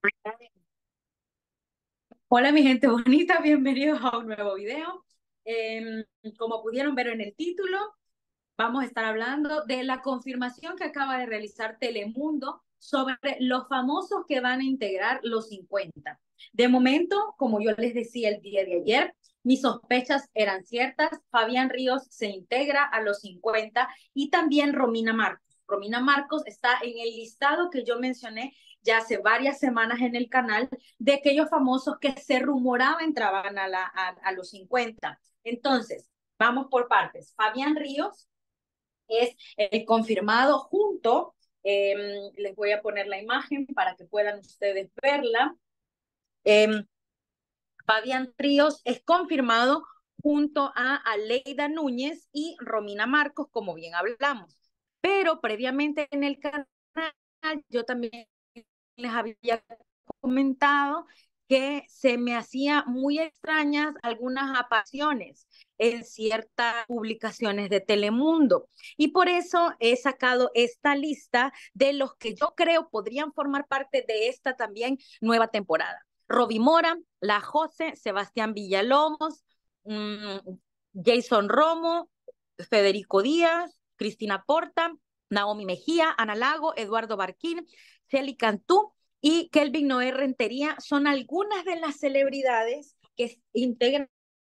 Hola mi gente bonita, bienvenidos a un nuevo video. Como pudieron ver en el título, vamos a estar hablando de la confirmación que acaba de realizar Telemundo sobre los famosos que van a integrar los 50. De momento, como yo les decía el día de ayer, mis sospechas eran ciertas. Fabián Ríos se integra a los 50 y también Romina Marcos. Romina Marcos está en el listado que yo mencioné ya hace varias semanas en el canal de aquellos famosos que se rumoraba entraban a los 50. Entonces, vamos por partes. Fabián Ríos es el confirmado junto, les voy a poner la imagen para que puedan ustedes verla. Eh, Fabián Ríos es confirmado junto a Aleida Núñez y Romina Marcos, como bien hablamos. Pero previamente en el canal yo también les había comentado que se me hacía muy extrañas algunas apariciones en ciertas publicaciones de Telemundo. Y por eso he sacado esta lista de los que yo creo podrían formar parte de esta también nueva temporada. Roby Mora, La Jose, Sebastián Villalobos, mmm, Jason Romo, Federico Díaz, Cristina Porta, Naomi Mejía, Ana Lago, Eduardo Barquín, Celi Cantú y Kelvin Noé Rentería son algunas de las celebridades que integran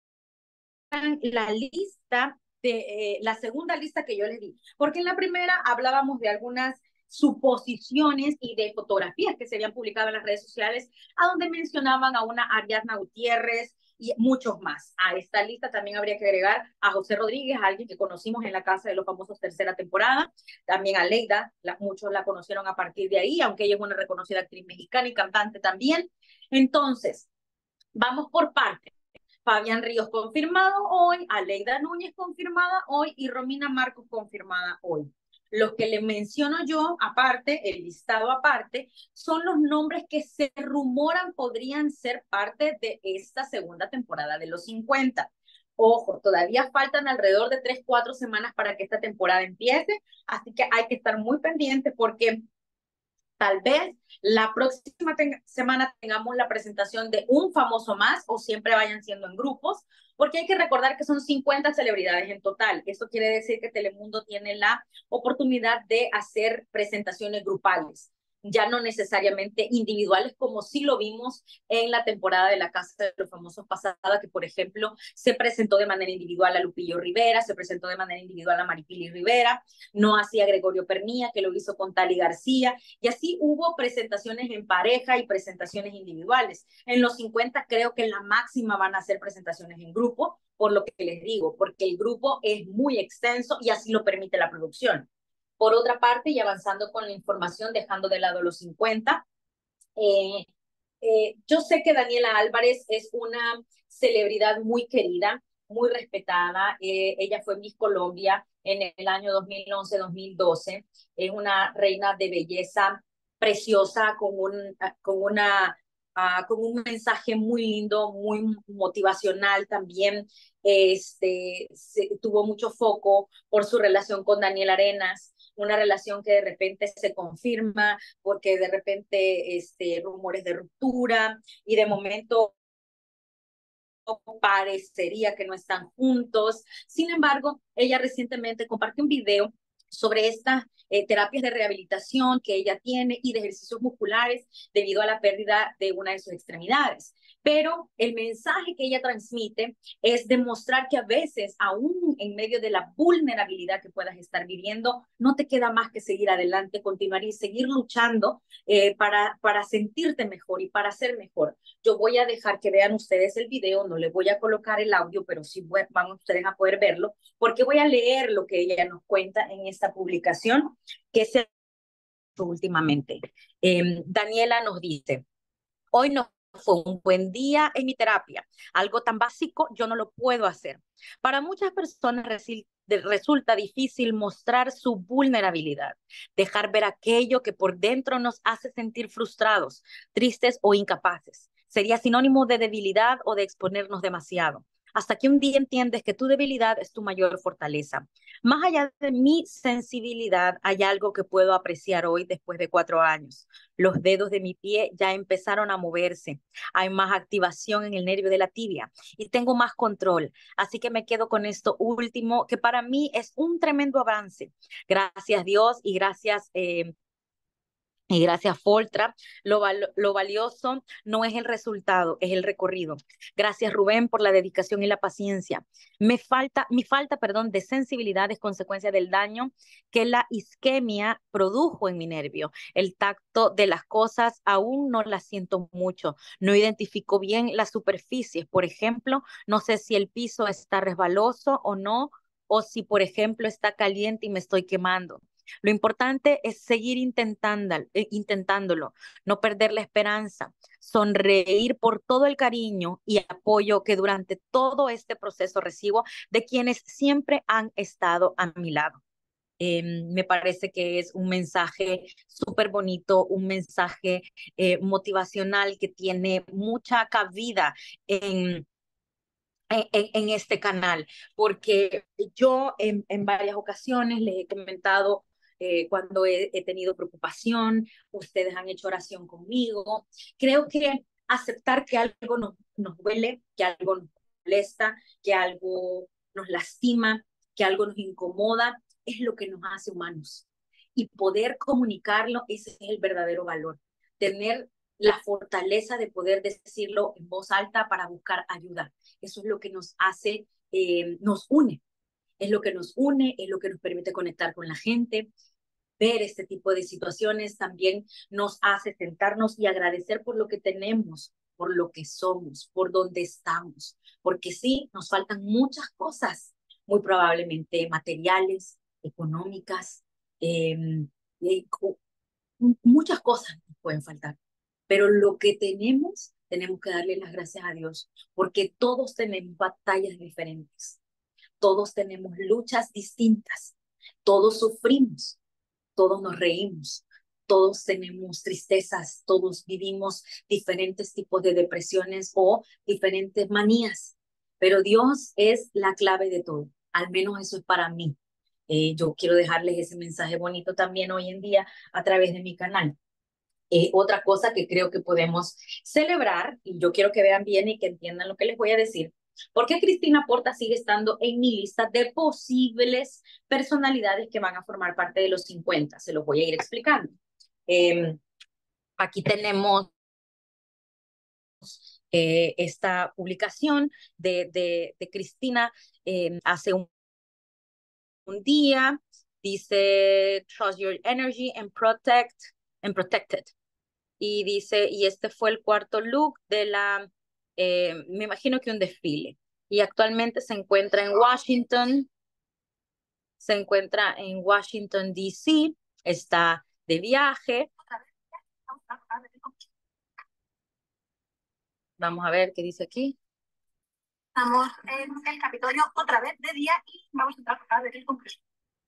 la lista de la segunda lista que yo les di, porque en la primera hablábamos de algunas suposiciones y de fotografías que se habían publicado en las redes sociales, a donde mencionaban a una Ariadna Gutiérrez y muchos más. A esta lista también habría que agregar a José Rodríguez, alguien que conocimos en la Casa de los Famosos tercera temporada, también a Leida, muchos la conocieron a partir de ahí, aunque ella es una reconocida actriz mexicana y cantante también. Entonces, vamos por partes. Fabián Ríos confirmado hoy, Aleida Núñez confirmada hoy y Romina Marcos confirmada hoy. Los que le menciono yo, aparte, el listado aparte, son los nombres que se rumoran podrían ser parte de esta segunda temporada de los 50. Ojo, todavía faltan alrededor de 3, 4 semanas para que esta temporada empiece, así que hay que estar muy pendientes porque tal vez la próxima semana tengamos la presentación de un famoso más o siempre vayan siendo en grupos, porque hay que recordar que son 50 celebridades en total. Eso quiere decir que Telemundo tiene la oportunidad de hacer presentaciones grupales, ya no necesariamente individuales, como sí lo vimos en la temporada de La Casa de los Famosos pasada, que por ejemplo se presentó de manera individual a Lupillo Rivera, se presentó de manera individual a Maripili Rivera, no hacía Gregorio Pernía, que lo hizo con Tali García, y así hubo presentaciones en pareja y presentaciones individuales. En los 50 creo que en la máxima van a ser presentaciones en grupo, por lo que les digo, porque el grupo es muy extenso y así lo permite la producción. Por otra parte, y avanzando con la información, dejando de lado los 50, eh, yo sé que Daniela Álvarez es una celebridad muy querida, muy respetada. Ella fue Miss Colombia en el año 2011-2012. Es una reina de belleza preciosa, con un mensaje muy lindo, muy motivacional también. Tuvo mucho foco por su relación con Daniel Arenas, una relación que de repente se confirma porque de repente rumores de ruptura y de momento parecería que no están juntos. Sin embargo, ella recientemente compartió un video sobre estas terapias de rehabilitación que ella tiene y de ejercicios musculares debido a la pérdida de una de sus extremidades. Pero el mensaje que ella transmite es demostrar que a veces, aún en medio de la vulnerabilidad que puedas estar viviendo, no te queda más que seguir adelante, continuar y seguir luchando para sentirte mejor y para ser mejor. Yo voy a dejar que vean ustedes el video, no les voy a colocar el audio, pero sí van ustedes a poder verlo, porque voy a leer lo que ella nos cuenta en esta publicación que se ha hecho últimamente. Daniela nos dice, hoy no fue un buen día en mi terapia. Algo tan básico yo no lo puedo hacer. Para muchas personas resulta difícil mostrar su vulnerabilidad, dejar ver aquello que por dentro nos hace sentir frustrados, tristes o incapaces. Sería sinónimo de debilidad o de exponernos demasiado. hasta que un día entiendes que tu debilidad es tu mayor fortaleza. Más allá de mi sensibilidad, hay algo que puedo apreciar hoy después de 4 años. Los dedos de mi pie ya empezaron a moverse. Hay más activación en el nervio de la tibia y tengo más control. Así que me quedo con esto último, que para mí es un tremendo avance. Gracias Dios y gracias, Foltra. Lo valioso no es el resultado, es el recorrido. Gracias, Rubén, por la dedicación y la paciencia. Mi falta, perdón, de sensibilidad es consecuencia del daño que la isquemia produjo en mi nervio. El tacto de las cosas aún no las siento mucho. No identifico bien las superficies. Por ejemplo, no sé si el piso está resbaloso o no, o si, por ejemplo, está caliente y me estoy quemando. Lo importante es seguir intentándolo, no perder la esperanza, sonreír por todo el cariño y apoyo que durante todo este proceso recibo de quienes siempre han estado a mi lado. Me parece que es un mensaje súper bonito, un mensaje motivacional que tiene mucha cabida en, en este canal, porque yo en varias ocasiones les he comentado cuando he tenido preocupación, ustedes han hecho oración conmigo. Creo que aceptar que algo nos duele, que algo nos molesta, que algo nos lastima, que algo nos incomoda, es lo que nos hace humanos. Y poder comunicarlo, ese es el verdadero valor. Tener la fortaleza de poder decirlo en voz alta para buscar ayuda. Eso es lo que nos hace, nos une. Es lo que nos une, es lo que nos permite conectar con la gente. Ver este tipo de situaciones también nos hace sentarnos y agradecer por lo que tenemos, por lo que somos, por donde estamos. Porque sí, nos faltan muchas cosas, muy probablemente materiales, económicas, eh, eh, muchas cosas nos pueden faltar, pero lo que tenemos que darle las gracias a Dios, porque todos tenemos batallas diferentes, todos tenemos luchas distintas, todos sufrimos, todos nos reímos, todos tenemos tristezas, todos vivimos diferentes tipos de depresiones o diferentes manías, pero Dios es la clave de todo, al menos eso es para mí. Yo quiero dejarles ese mensaje bonito también hoy en día a través de mi canal. Otra cosa que creo que podemos celebrar, y yo quiero que vean bien y que entiendan lo que les voy a decir, porque Cristina Porta sigue estando en mi lista de posibles personalidades que van a formar parte de los 50. Se los voy a ir explicando. Eh, Aquí tenemos esta publicación de Cristina hace un día. Dice, trust your energy and protect it. Y dice, y este fue el cuarto look de me imagino que un desfile. Y actualmente se encuentra en Washington, D.C., está de viaje. Vamos a ver qué dice aquí. Estamos en el Capitolio otra vez de día y vamos a entrar a ver el Congreso.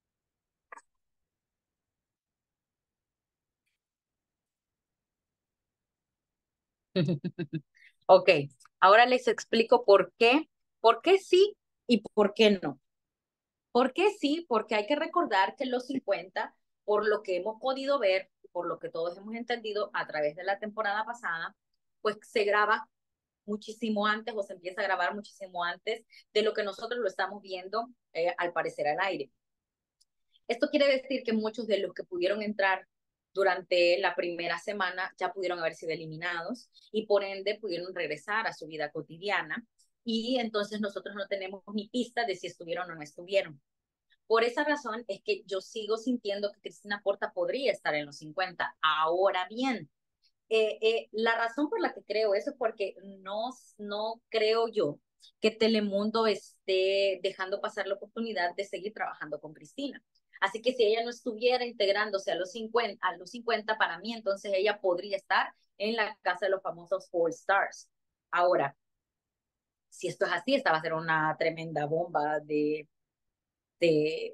Ok, ahora les explico por qué sí y por qué no. ¿Por qué sí? Porque hay que recordar que los 50, por lo que hemos podido ver, por lo que todos hemos entendido a través de la temporada pasada, pues se graba muchísimo antes o se empieza a grabar muchísimo antes de lo que nosotros lo estamos viendo al parecer al aire. Esto quiere decir que muchos de los que pudieron entrar durante la primera semana ya pudieron haber sido eliminados y por ende pudieron regresar a su vida cotidiana y entonces nosotros no tenemos ni pista de si estuvieron o no estuvieron. Por esa razón es que yo sigo sintiendo que Cristina Porta podría estar en los 50. Ahora bien, la razón por la que creo eso es porque no creo yo que Telemundo esté dejando pasar la oportunidad de seguir trabajando con Cristina. Así que si ella no estuviera integrándose a los 50 para mí, entonces ella podría estar en la casa de los famosos All Stars. Ahora, si esto es así, esta va a ser una tremenda bomba de,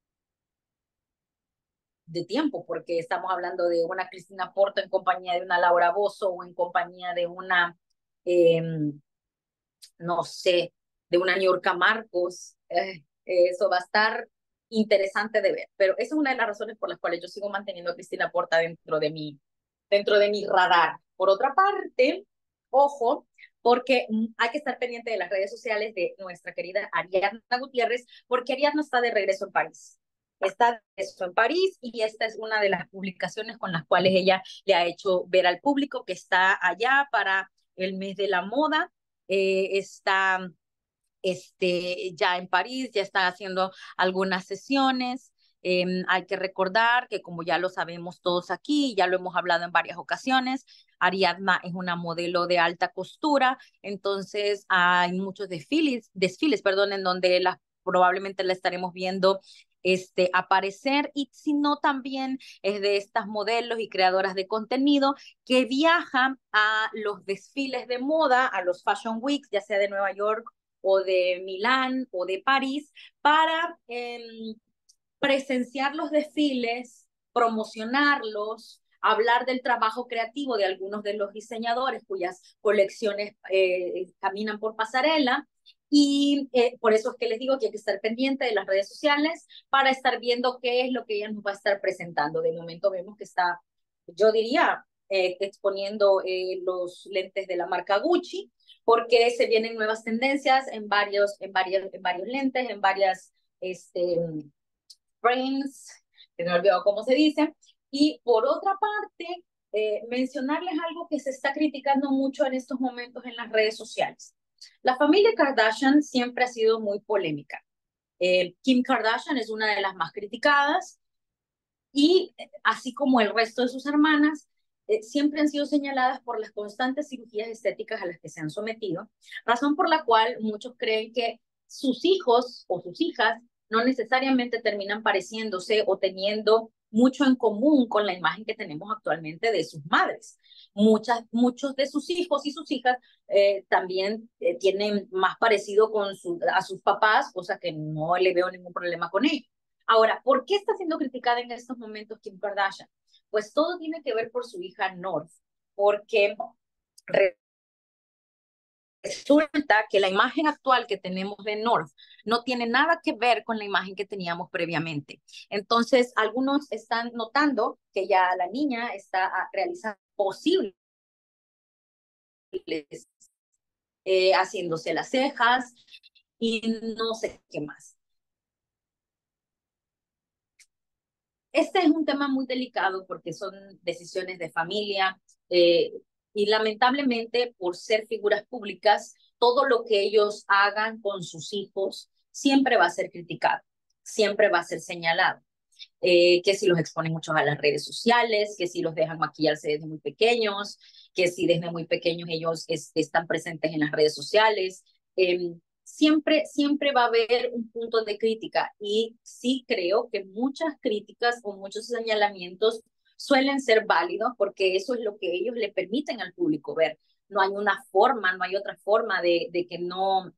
de tiempo, porque estamos hablando de una Cristina Porto en compañía de una Laura Bozzo o en compañía de una, eh, no sé, de una Niurka Marcos. Eso va a estar interesante de ver. Pero esa es una de las razones por las cuales yo sigo manteniendo a Cristina Porta dentro de mi radar. Por otra parte, ojo, porque hay que estar pendiente de las redes sociales de nuestra querida Ariadna Gutiérrez, porque Ariadna está de regreso en París. Está de regreso en París y esta es una de las publicaciones con las cuales ella le ha hecho ver al público que está allá para el mes de la moda. Está ya en París, ya está haciendo algunas sesiones. Hay que recordar que, como ya lo sabemos todos aquí, ya lo hemos hablado en varias ocasiones, Ariadna es una modelo de alta costura, entonces hay muchos desfiles, perdón, en donde probablemente la estaremos viendo aparecer, y si no, también es de estas modelos y creadoras de contenido que viajan a los desfiles de moda, a los Fashion Weeks, ya sea de Nueva York o de Milán o de París, para presenciar los desfiles, promocionarlos, hablar del trabajo creativo de algunos de los diseñadores cuyas colecciones caminan por pasarela. Y por eso es que les digo que hay que estar pendiente de las redes sociales para estar viendo qué es lo que ella nos va a estar presentando. De momento vemos que está, yo diría, exponiendo los lentes de la marca Gucci, porque se vienen nuevas tendencias en varios lentes, en varias frames, que no me olvidado cómo se dice. Y por otra parte, mencionarles algo que se está criticando mucho en estos momentos en las redes sociales. La familia Kardashian siempre ha sido muy polémica. Kim Kardashian es una de las más criticadas y así como el resto de sus hermanas, siempre han sido señaladas por las constantes cirugías estéticas a las que se han sometido, razón por la cual muchos creen que sus hijos o sus hijas no necesariamente terminan pareciéndose o teniendo mucho en común con la imagen que tenemos actualmente de sus madres. Muchos de sus hijos y sus hijas también tienen más parecido a sus papás, cosa que no le veo ningún problema con ello. Ahora, ¿por qué está siendo criticada en estos momentos Kim Kardashian? Pues todo tiene que ver por su hija North, porque resulta que la imagen actual que tenemos de North no tiene nada que ver con la imagen que teníamos previamente. Entonces, algunos están notando que ya la niña está realizando posibles, haciéndose las cejas y no sé qué más. Este es un tema muy delicado porque son decisiones de familia, eh, y lamentablemente, por ser figuras públicas, todo lo que ellos hagan con sus hijos siempre va a ser criticado, siempre va a ser señalado. Que si los exponen mucho a las redes sociales, que si los dejan maquillarse desde muy pequeños, que si desde muy pequeños ellos están presentes en las redes sociales. Siempre va a haber un punto de crítica, y sí creo que muchas críticas o muchos señalamientos suelen ser válidos porque eso es lo que ellos le permiten al público ver. No hay una forma, no hay otra forma de que no,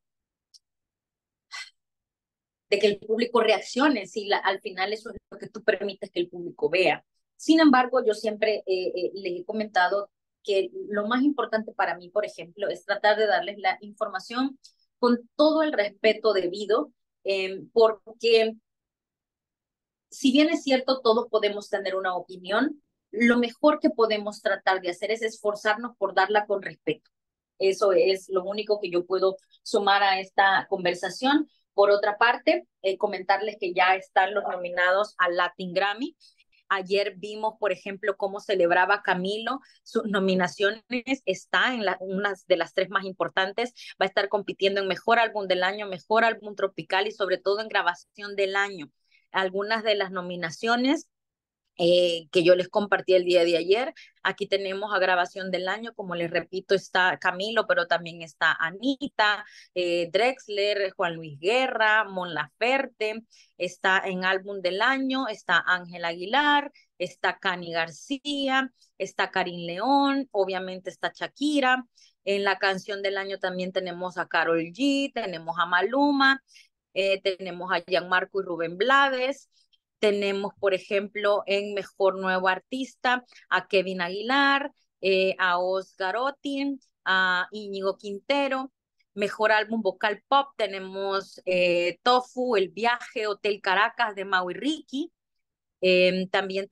de que el público reaccione, si al final eso es lo que tú permites que el público vea. Sin embargo, yo siempre les he comentado que lo más importante para mí, por ejemplo, es tratar de darles la información con todo el respeto debido, porque si bien es cierto, todos podemos tener una opinión, lo mejor que podemos tratar de hacer es esforzarnos por darla con respeto. Eso es lo único que yo puedo sumar a esta conversación. Por otra parte, comentarles que ya están los nominados al Latin Grammy. Ayer vimos, por ejemplo, cómo celebraba Camilo sus nominaciones. Está en una de las tres más importantes. Va a estar compitiendo en Mejor Álbum del Año, Mejor Álbum Tropical y sobre todo en Grabación del Año. Algunas de las nominaciones que yo les compartí el día de ayer. Aquí tenemos a Grabación del Año, como les repito, está Camilo, pero también está Anita, Drexler, Juan Luis Guerra, Mon Laferte, está en Álbum del Año, está Ángel Aguilar, está Cani García, está Karin León, obviamente está Shakira. En la Canción del Año también tenemos a Karol G, tenemos a Maluma, tenemos a Gianmarco y Rubén Blades. Tenemos, por ejemplo, en Mejor Nuevo Artista a Kevin Aguilar, a Oscar Otin, a Íñigo Quintero. Mejor álbum vocal pop tenemos Tofu, El Viaje, Hotel Caracas de Mau y Ricky. También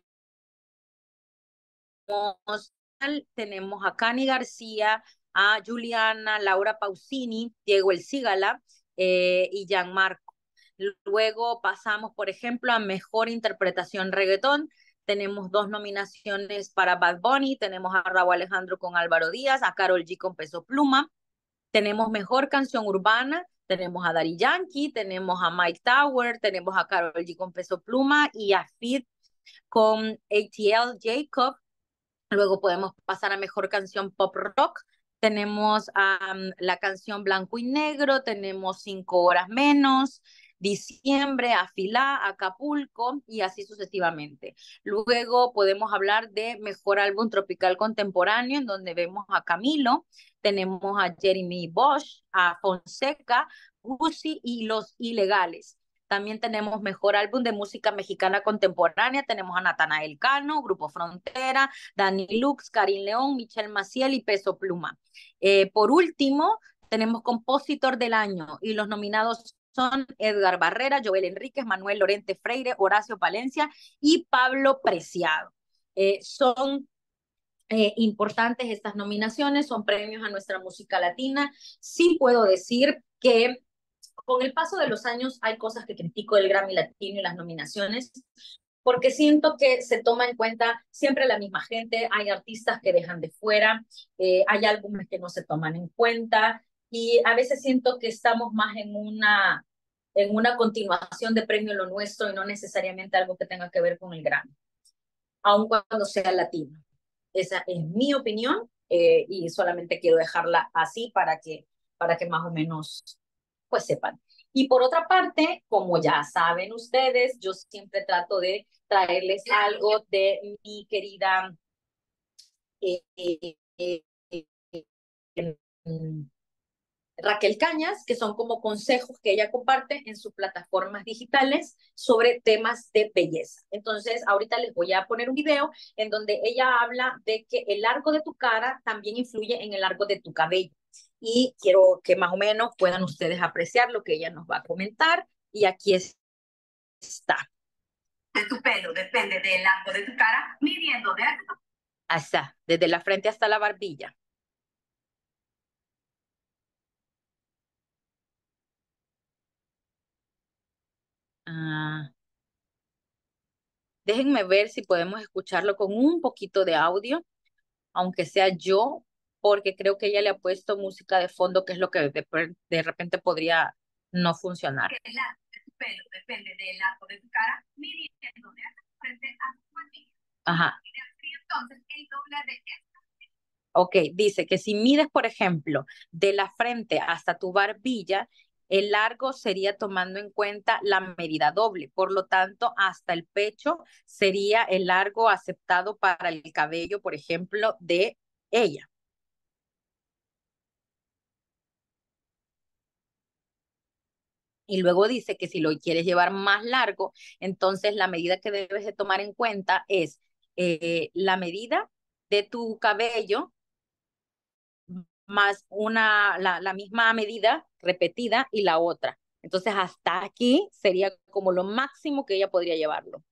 tenemos a Cani García, a Juliana, Laura Pausini, Diego El Cigala y Gianmarco. Luego pasamos, por ejemplo, a Mejor Interpretación Reggaetón. Tenemos 2 nominaciones para Bad Bunny, tenemos a Rauw Alejandro con Álvaro Díaz, a Karol G con Peso Pluma. Tenemos Mejor Canción Urbana, tenemos a Daddy Yankee, tenemos a Mike Tower, tenemos a Karol G con Peso Pluma y a Fit con ATL Jacob. Luego podemos pasar a Mejor Canción Pop Rock. Tenemos la canción Blanco y Negro, tenemos 5 horas menos, Diciembre, Afilá, Acapulco y así sucesivamente. Luego podemos hablar de Mejor Álbum Tropical Contemporáneo, en donde vemos a Camilo, tenemos a Jeremy Bosch, a Fonseca, Guzzi y Los Ilegales. También tenemos Mejor Álbum de Música Mexicana Contemporánea, tenemos a Natanael Cano, Grupo Frontera, Dani Lux, Karim León, Michelle Maciel y Peso Pluma. Por último, tenemos Compositor del Año y los nominados son Edgar Barrera, Joel Enríquez, Manuel Lorente Freire, Horacio Palencia y Pablo Preciado. Son importantes estas nominaciones, son premios a nuestra música latina. Sí puedo decir que con el paso de los años hay cosas que critico del Grammy Latino y las nominaciones, porque siento que se toma en cuenta siempre la misma gente, hay artistas que dejan de fuera, hay álbumes que no se toman en cuenta, y a veces siento que estamos más en una continuación de Premio Lo Nuestro y no necesariamente algo que tenga que ver con el Grammy, aun cuando sea latino. Esa es mi opinión y solamente quiero dejarla así para que más o menos pues sepan. Y por otra parte, como ya saben ustedes, yo siempre trato de traerles algo de mi querida eh, eh, eh, eh, Raquel Cañas, que son como consejos que ella comparte en sus plataformas digitales sobre temas de belleza. Entonces, ahorita les voy a poner un video en donde ella habla de que el largo de tu cara también influye en el largo de tu cabello. Y quiero que más o menos puedan ustedes apreciar lo que ella nos va a comentar. Y aquí está. De tu pelo depende del largo de tu cara, midiendo de hasta, desde la frente hasta la barbilla. Ah, déjenme ver si podemos escucharlo con un poquito de audio, aunque sea yo, porque creo que ella le ha puesto música de fondo, que es lo que de repente podría no funcionar. El largo de tu pelo depende del largo de tu cara, midiendo de frente a tu barbilla. Ajá. Entonces, el doble de esto. Ok, dice que si mides, por ejemplo, de la frente hasta tu barbilla, el largo sería tomando en cuenta la medida doble. Por lo tanto, hasta el pecho sería el largo aceptado para el cabello, por ejemplo, de ella. Y luego dice que si lo quieres llevar más largo, entonces la medida que debes de tomar en cuenta es la medida de tu cabello más la misma medida repetida y la otra. Entonces, hasta aquí sería como lo máximo que ella podría llevarlo.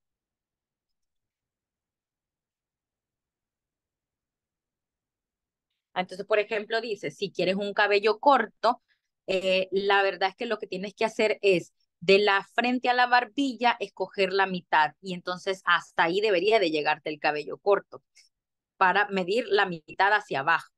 Entonces, por ejemplo, dice, si quieres un cabello corto, la verdad es que lo que tienes que hacer es de la frente a la barbilla, escoger la mitad. Y entonces hasta ahí debería de llegarte el cabello corto para medir la mitad hacia abajo.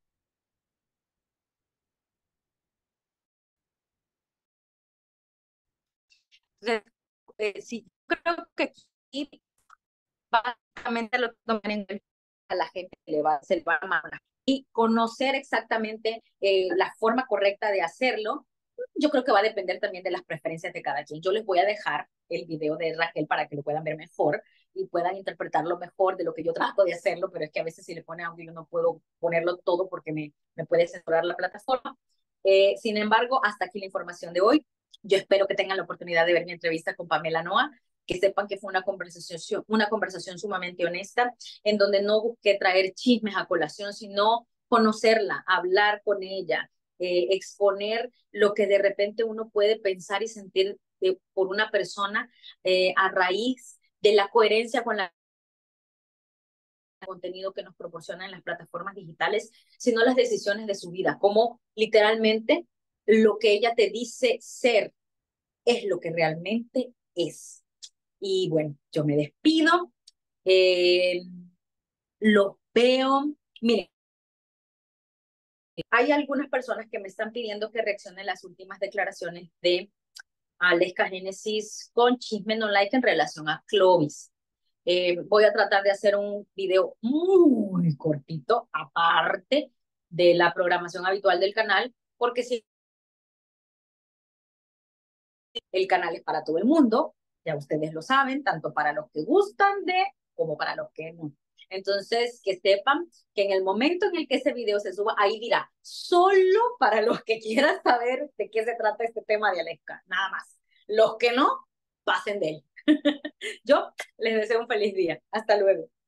Entonces, sí, creo que aquí básicamente lo que tomar en cuenta a la gente se le va a mandar. Y conocer exactamente la forma correcta de hacerlo, yo creo que va a depender también de las preferencias de cada quien. Yo les voy a dejar el video de Raquel para que lo puedan ver mejor y puedan interpretarlo mejor de lo que yo trato de hacerlo, pero es que a veces si le pone audio yo no puedo ponerlo todo porque me puede censurar la plataforma. Sin embargo, hasta aquí la información de hoy. Yo espero que tengan la oportunidad de ver mi entrevista con Pamela Noa, que sepan que fue una conversación sumamente honesta, en donde no busqué traer chismes a colación, sino conocerla, hablar con ella, exponer lo que de repente uno puede pensar y sentir por una persona a raíz de la coherencia con la contenido que nos proporcionan las plataformas digitales, sino las decisiones de su vida, como literalmente lo que ella te dice ser es lo que realmente es. Y bueno, yo me despido, eh, los veo. Miren, hay algunas personas que me están pidiendo que reaccione a las últimas declaraciones de Aleska Génesis con Chisme No Like en relación a Clovis. Voy a tratar de hacer un video muy cortito, aparte de la programación habitual del canal, porque si el canal es para todo el mundo, ya ustedes lo saben, tanto para los que gustan de como para los que no. Entonces, que sepan que en el momento en el que ese video se suba, ahí dirá, solo para los que quieran saber de qué se trata este tema de Aleska, nada más. Los que no, pasen de él. Yo les deseo un feliz día. Hasta luego.